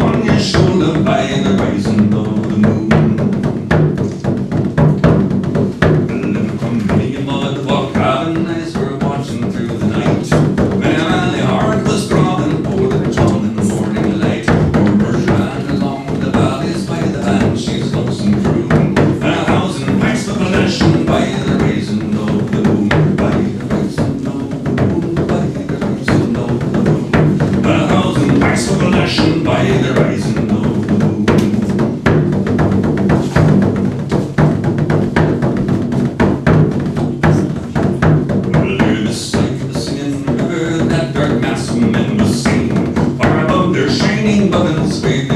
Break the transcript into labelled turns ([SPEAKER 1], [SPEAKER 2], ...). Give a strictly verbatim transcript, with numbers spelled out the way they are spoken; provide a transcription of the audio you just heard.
[SPEAKER 1] on your shoulder by the rising of the moon. A little committee mud walk cabin as we're watching through the night. When my heart was throbbing for the dawn in the morning light. Poor Bertrand along the valleys by the banshees lonesome croon. A thousand packs of volition by the rising of the moon. By the rising of the moon, by the rising of the moon. A thousand packs of volition by the rising of the moon. Near the side of the singing river, that dark mass of men was seen. Far above their shining buttons,